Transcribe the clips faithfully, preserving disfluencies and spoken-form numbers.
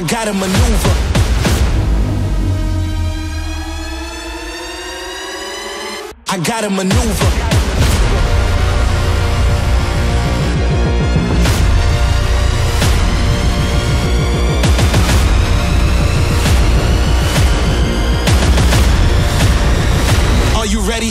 gotta maneuver. I gotta maneuver. Are you ready?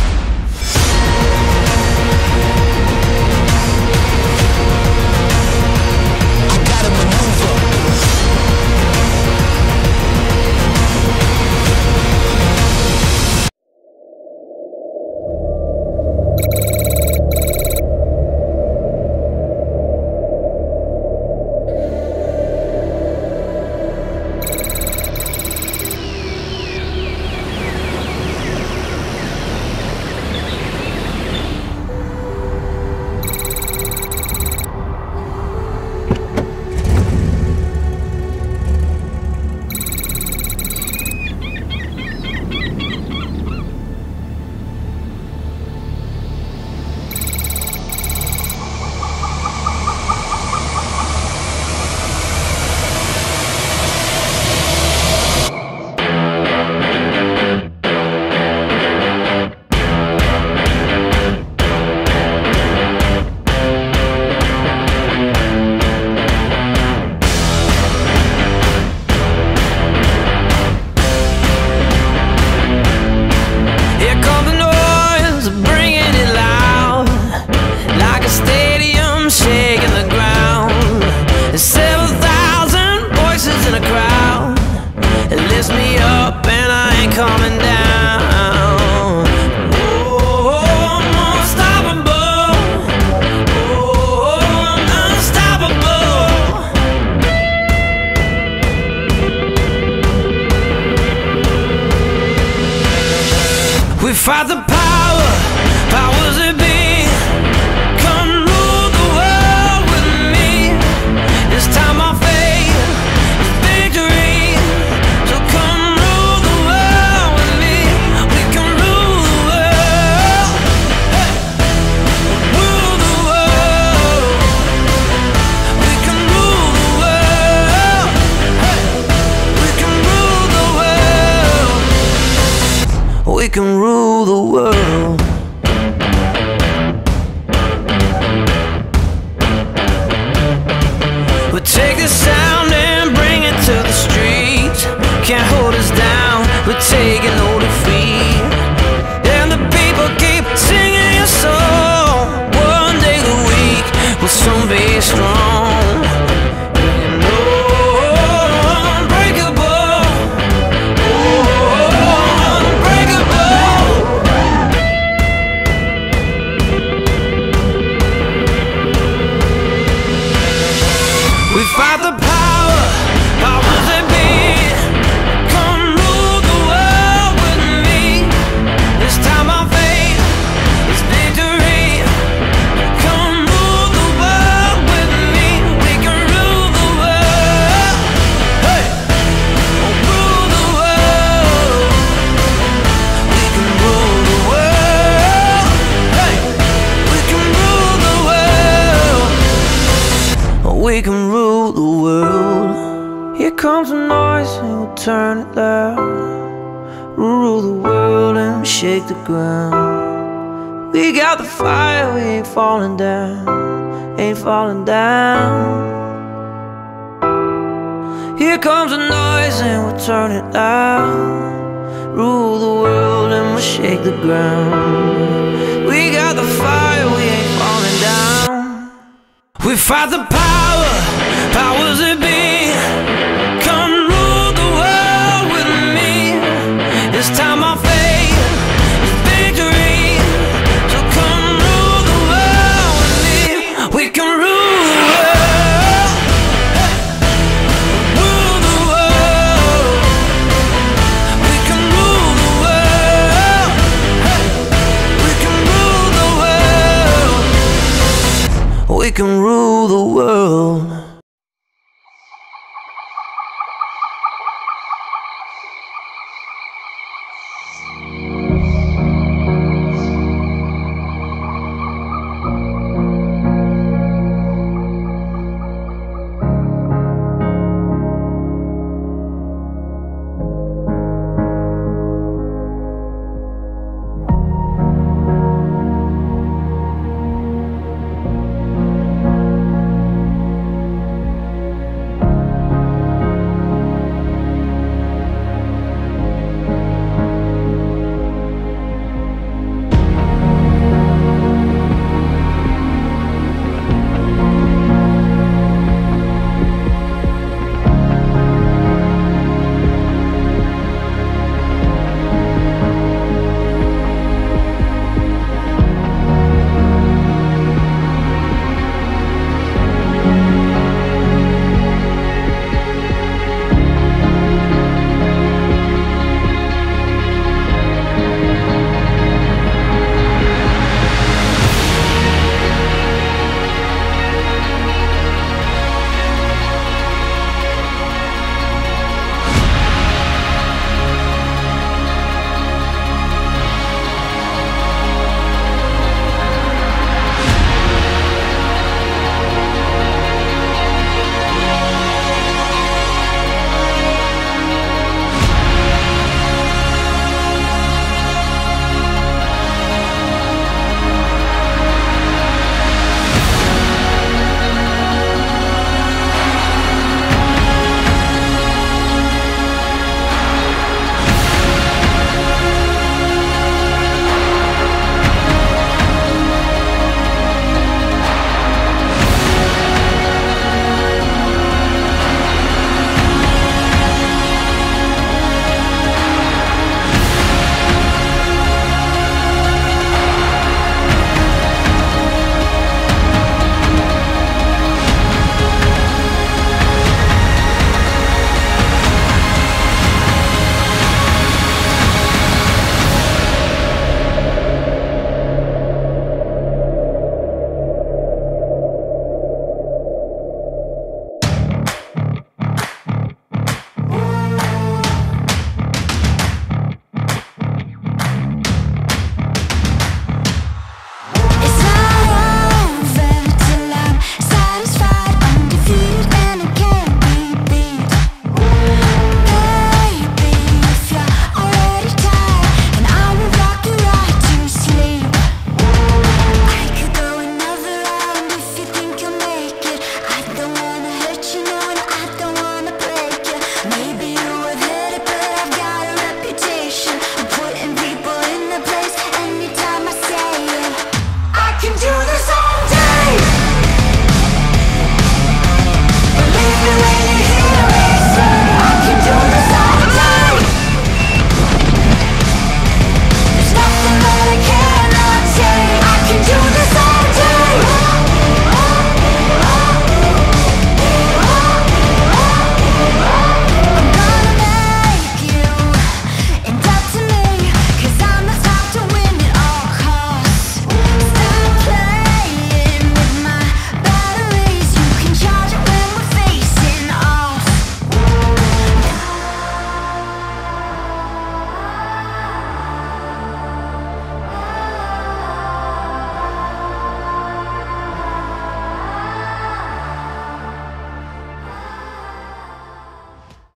Coming down. Oh, I'm unstoppable. Oh, I'm unstoppable. We fight the power, powers that be. Come rule the world with me. This time I'll fade is victory. So come rule the world with me. We can rule the world. Hey. Rule the world. We can rule the world. Hey. We can rule the world. We can rule the world. We'll take this sound and bring it to the streets. Can't hold us down, we're taking no defeat. And the people keep singing your song. One day a week will soon be strong. You know, unbreakable. Oh, unbreakable. We fight the power, powers that be. Come rule the world with me. This time I'll fade, it's victory. Come rule the world with me. We can rule the world. Hey, rule the world. We can rule the world. Hey, we can rule the world. We can rule the world. Here comes the noise and we'll turn it loud. Rule the world and shake the ground. We got the fire, we ain't falling down. Ain't falling down. Here comes the noise and we'll turn it loud. Rule the world and we'll shake the ground. We got the fire, we ain't falling down. We fight the power, powers that be. Come rule the world with me. This time I'll fade, it's victory. So come rule the world with me. We can rule the world. Hey. Rule the world. We can rule the world. Hey. We can rule the world. We can rule the world.